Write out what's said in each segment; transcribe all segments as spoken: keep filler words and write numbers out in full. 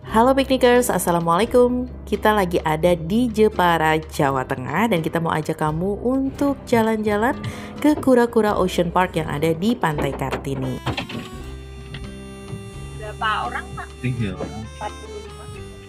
Halo Piknikers, Assalamualaikum. Kita lagi ada di Jepara, Jawa Tengah, dan kita mau ajak kamu untuk jalan-jalan ke Kura-Kura Ocean Park yang ada di Pantai Kartini. Berapa orang, Pak? Tiga orang. empat puluh lima.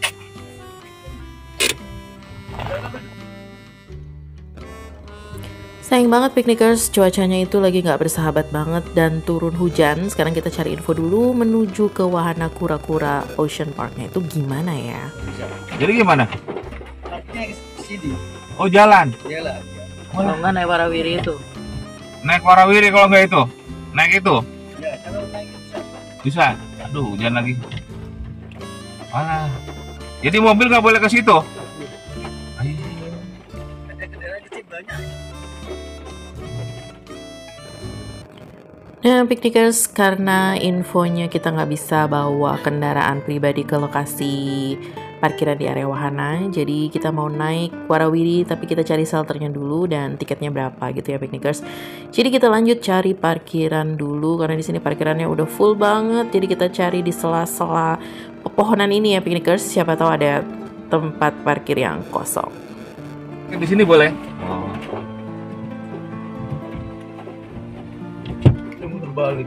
Sayang banget Piknikers, cuacanya itu lagi nggak bersahabat banget dan turun hujan. Sekarang kita cari info dulu menuju ke wahana Kura-Kura Ocean Parknya itu gimana ya? Jadi gimana? Parknya ke sini. Oh, jalan. Jalan. Kalau nggak naik warawiri itu. Naik warawiri kalau nggak itu. Naik itu. Ya, kalau naik bisa. Bisa. Aduh, hujan lagi. Alah. Jadi mobil nggak boleh ke situ. Ay, Ada kendaraan kecil banyak. Nah, Piknikers, karena infonya kita nggak bisa bawa kendaraan pribadi ke lokasi parkiran di area wahana, jadi kita mau naik warawiri, tapi kita cari shelternya dulu dan tiketnya berapa gitu ya, Piknikers. Jadi kita lanjut cari parkiran dulu karena di sini parkirannya udah full banget. Jadi kita cari di sela-sela pepohonan ini ya, Piknikers. Siapa tahu ada tempat parkir yang kosong. di sini boleh. Oh. Balik.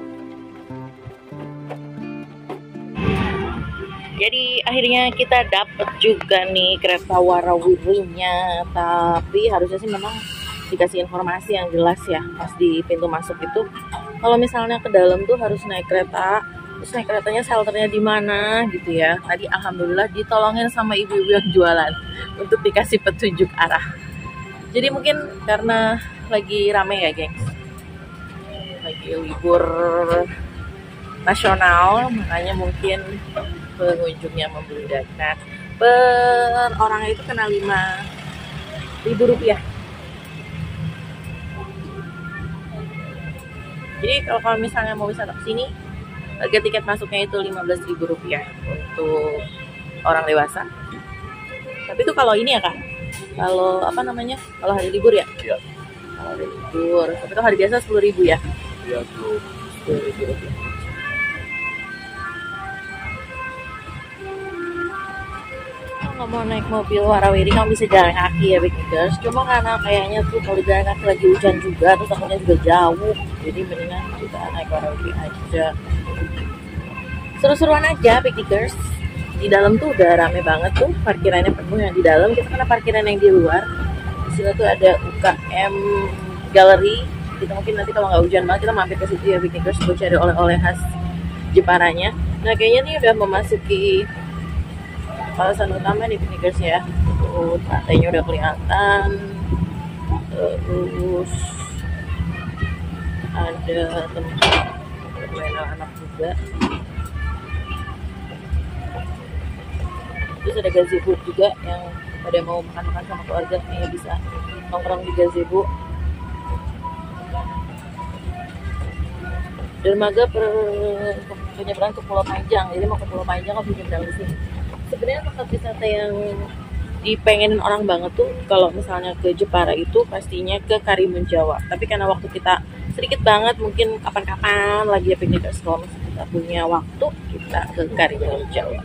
Jadi akhirnya kita dapet juga nih kereta warawirinya, tapi harusnya sih memang dikasih informasi yang jelas ya pas di pintu masuk itu. Kalau misalnya ke dalam tuh harus naik kereta, terus naik keretanya shelternya di mana gitu ya. Tadi alhamdulillah ditolongin sama ibu-ibu yang jualan untuk dikasih petunjuk arah. Jadi mungkin karena lagi rame ya, gengs. Lagi libur nasional, makanya mungkin pengunjungnya membludak. Nah, per orangnya itu kena lima ribu rupiah. Jadi kalau, kalau misalnya mau wisata ke sini, harga tiket masuknya itu lima belas ribu rupiah untuk orang dewasa. Tapi itu kalau ini ya Kak, kalau apa namanya, kalau hari libur ya? Iya. Kalau hari libur, tapi itu hari biasa sepuluh ribu ya? Ya, bro. sepuluh ribu rupiah. Nggak mau naik mobil warawiri, kamu bisa jalan kaki ya Piknikers. Cuma karena kayaknya tuh kalau jalan kaki lagi hujan juga, terus takutnya juga jauh, jadi mendingan kita naik warawiri aja. Seru-seruan aja Piknikers. Di dalam tuh udah rame banget tuh, parkirannya penuh yang di dalam. Kita kena parkiran yang di luar. Di sini tuh ada U K M Gallery. Kita mungkin nanti kalau nggak hujan banget kita mampir ke situ ya Piknikers buat cari oleh-oleh khas Jeparanya. Nah kayaknya nih udah memasuki kawasan utama nih Piknikers ya. Tuh pantainya udah kelihatan. Terus ada tempat bermain anak juga. Terus ada gazebo juga yang pada mau makan-makan sama keluarga nih bisa nongkrong di gazebo. Dermaga per penyeberangan ke Pulau Panjang, jadi mau ke Pulau Panjang harus nyebrang di sini. Sebenarnya tempat wisata yang dipengenin orang banget tuh kalau misalnya ke Jepara itu pastinya ke Karimun Jawa. Tapi karena waktu kita sedikit banget, mungkin kapan-kapan lagi ya Piknikers, kalau misalnya kita punya waktu kita ke Karimun Jawa.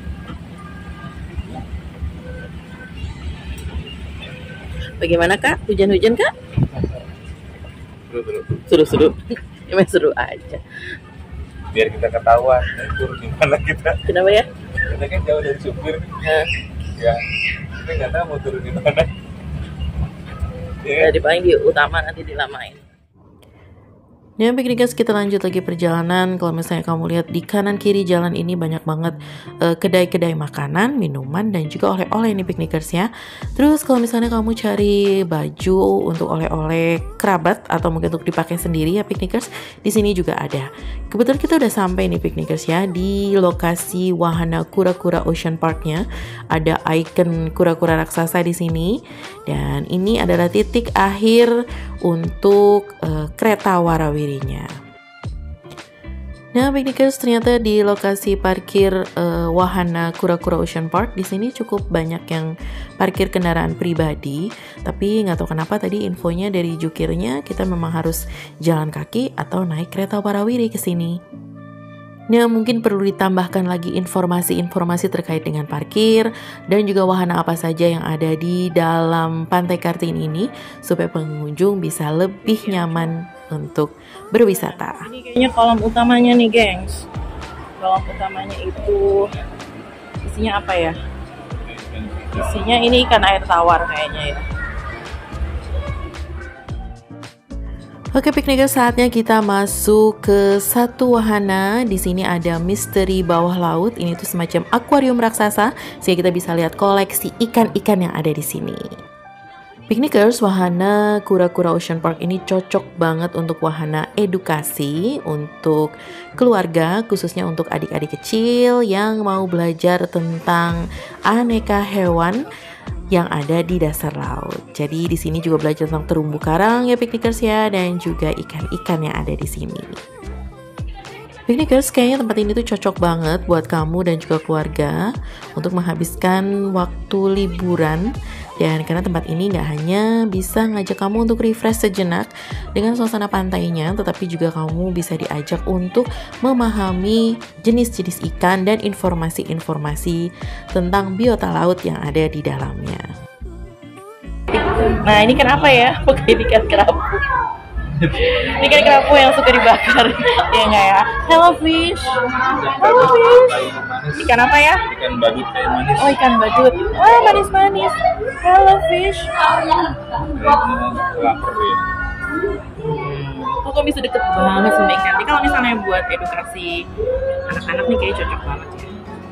Bagaimana Kak? Hujan-hujan Kak? Seru-seru. Seru-seru. Emang seru aja. Biar kita ketahuan turun di mana kita. Kenapa ya? Kita kan jauh dari supir. Nah, Ya, kita nggak tahu mau turun di mana. ya, di paling di utama nanti dilamain. Nah, Piknikers, kita lanjut lagi perjalanan. Kalau misalnya kamu lihat di kanan kiri jalan ini banyak banget uh, kedai-kedai makanan, minuman, dan juga oleh-oleh nih Piknikers ya. Terus kalau misalnya kamu cari baju untuk oleh-oleh kerabat atau mungkin untuk dipakai sendiri ya Piknikers, di sini juga ada. Kebetulan kita udah sampai nih Piknikers ya di lokasi wahana Kura-Kura Ocean Parknya. Ada ikon kura-kura raksasa di sini, dan ini adalah titik akhir untuk uh, kereta warawiri. Nah, Piknikers, ternyata di lokasi parkir uh, wahana Kura-Kura Ocean Park di sini cukup banyak yang parkir kendaraan pribadi, tapi nggak tahu kenapa tadi infonya dari jukirnya kita memang harus jalan kaki atau naik kereta warawiri ke sini. Nah, mungkin perlu ditambahkan lagi informasi-informasi terkait dengan parkir dan juga wahana apa saja yang ada di dalam Pantai Kartini ini supaya pengunjung bisa lebih nyaman untuk berwisata. Ini kayaknya kolam utamanya nih, gengs. Kolam utamanya itu isinya apa ya? Isinya ini ikan air tawar kayaknya ya. Oke piknikers, saatnya kita masuk ke satu wahana. Di sini ada misteri bawah laut. Ini tuh semacam akuarium raksasa sehingga kita bisa lihat koleksi ikan-ikan yang ada di sini. Piknikers, wahana Kura-Kura Ocean Park ini cocok banget untuk wahana edukasi untuk keluarga, khususnya untuk adik-adik kecil yang mau belajar tentang aneka hewan yang ada di dasar laut. Jadi di sini juga belajar tentang terumbu karang ya piknikers ya, dan juga ikan-ikan yang ada di sini. Piknikers, kayaknya tempat ini tuh cocok banget buat kamu dan juga keluarga untuk menghabiskan waktu liburan. Dan karena tempat ini nggak hanya bisa ngajak kamu untuk refresh sejenak dengan suasana pantainya, tetapi juga kamu bisa diajak untuk memahami jenis-jenis ikan dan informasi-informasi tentang biota laut yang ada di dalamnya. Nah, ini kenapa ya? Bukan ikan kerapu. Ini kan kerapu yang suka dibakar. Ya nggak ya? Hello fish. Hello fish. Ikan apa ya? Ikan badut kayak manis. Oh, ikan badut. Wah, manis-manis. Hello fish. Lapar ya. Kok kok bisa deket banget sama ikan? Ini kalau misalnya buat edukasi anak-anak nih kayak cocok banget ya.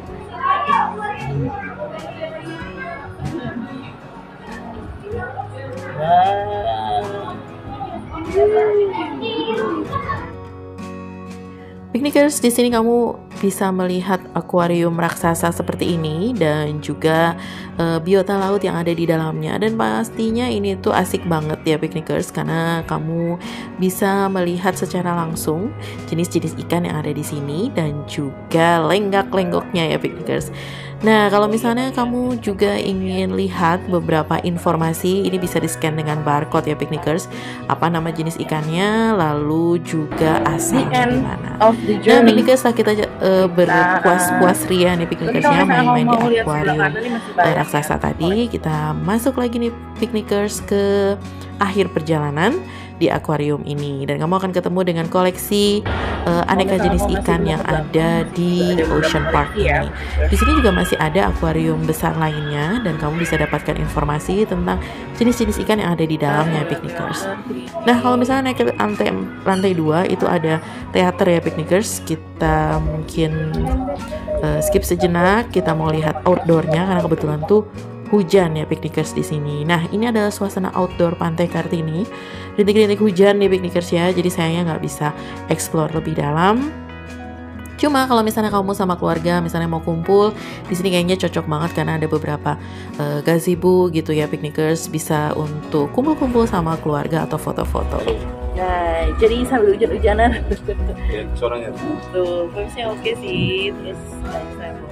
Piknikers, di sini kamu bisa melihat akuarium raksasa seperti ini dan juga uh, biota laut yang ada di dalamnya, dan pastinya ini tuh asik banget ya piknikers karena kamu bisa melihat secara langsung jenis-jenis ikan yang ada di sini dan juga lenggak-lenggoknya ya piknikers. Nah, kalau misalnya kamu juga ingin lihat beberapa informasi, ini bisa di-scan dengan barcode ya piknikers. Apa nama jenis ikannya, lalu juga asalnya di mana. Nah, piknikers, lah kita uh, berpuas-puas ria nih piknikersnya main-main di akuarium uh, raksasa tadi. Kita masuk lagi nih piknikers ke akhir perjalanan di akuarium ini, dan kamu akan ketemu dengan koleksi uh, aneka jenis ikan yang ada di Ocean Park ini. Di sini juga masih ada akuarium besar lainnya dan kamu bisa dapatkan informasi tentang jenis-jenis ikan yang ada di dalamnya piknikers. Nah, kalau misalnya naik ke lantai lantai dua itu ada teater ya piknikers. Kita mungkin uh, skip sejenak, kita mau lihat outdoornya karena kebetulan tuh hujan ya piknikers di sini. Nah, ini adalah suasana outdoor Pantai Kartini. Rintik-rintik hujan nih piknikers ya. Jadi sayangnya nggak bisa explore lebih dalam. Cuma kalau misalnya kamu sama keluarga, misalnya mau kumpul, di sini kayaknya cocok banget karena ada beberapa uh, gazebo gitu ya piknikers, bisa untuk kumpul-kumpul sama keluarga atau foto-foto. Nah, jadi sambil hujan-hujanan. Ya, suaranya. Tuh, vibes-nya oke sih. Terus saya mau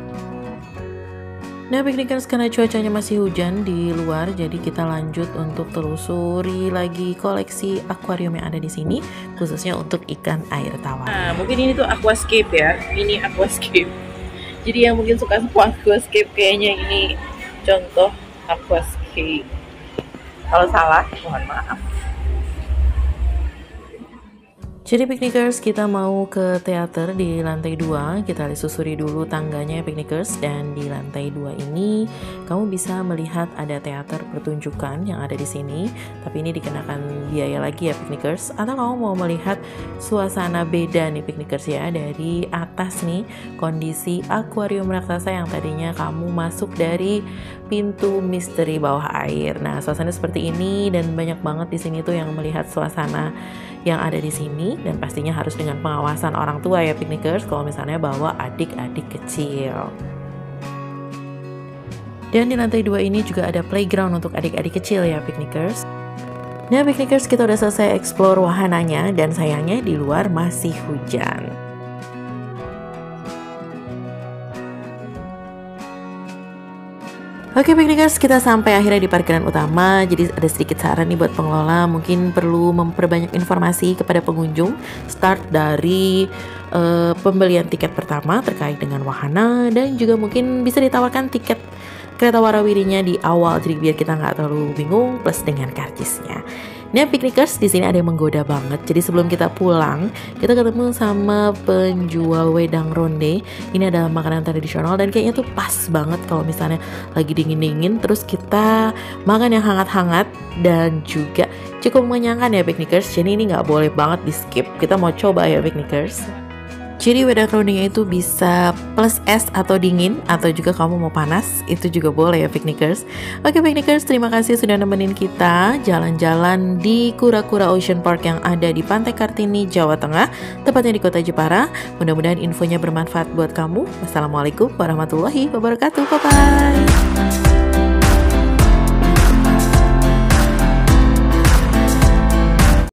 Nah piknikers, karena cuacanya masih hujan di luar, jadi kita lanjut untuk telusuri lagi koleksi akuarium yang ada di sini, khususnya untuk ikan air tawar. Nah, mungkin ini tuh aquascape ya. Ini aquascape. Jadi yang mungkin suka sama aquascape kayaknya ini contoh aquascape. Kalau salah, mohon maaf. Jadi piknikers, kita mau ke teater di lantai dua. Kita susuri dulu tangganya piknikers, dan di lantai dua ini kamu bisa melihat ada teater pertunjukan yang ada di sini. Tapi ini dikenakan biaya lagi ya piknikers. Atau kamu mau melihat suasana beda nih piknikers ya, dari atas nih kondisi akuarium raksasa yang tadinya kamu masuk dari pintu misteri bawah air. Nah, suasana seperti ini, dan banyak banget di sini tuh yang melihat suasana yang ada di sini, dan pastinya harus dengan pengawasan orang tua ya piknikers kalau misalnya bawa adik-adik kecil. Dan di lantai dua ini juga ada playground untuk adik-adik kecil ya piknikers. Nah piknikers, kita udah selesai explore wahananya, dan sayangnya di luar masih hujan. Oke Piknikers, kita sampai akhirnya di parkiran utama. Jadi ada sedikit saran nih buat pengelola, mungkin perlu memperbanyak informasi kepada pengunjung. Start dari uh, pembelian tiket pertama terkait dengan wahana, dan juga mungkin bisa ditawarkan tiket kereta warawirinya di awal, jadi biar kita nggak terlalu bingung, plus dengan karcisnya. Nah Piknikers, di sini ada yang menggoda banget. Jadi sebelum kita pulang, kita ketemu sama penjual wedang ronde. Ini adalah makanan tradisional dan kayaknya tuh pas banget kalau misalnya lagi dingin-dingin, terus kita makan yang hangat-hangat dan juga cukup mengenyangkan ya Piknikers. Jadi ini nggak boleh banget di skip. Kita mau coba ya Piknikers. Jadi wedang rondenya itu bisa plus es atau dingin, atau juga kamu mau panas, itu juga boleh ya Piknikers. Oke Piknikers, terima kasih sudah nemenin kita jalan-jalan di Kura-Kura Ocean Park yang ada di Pantai Kartini, Jawa Tengah, tepatnya di Kota Jepara. Mudah-mudahan infonya bermanfaat buat kamu. Wassalamualaikum warahmatullahi wabarakatuh. Bye-bye.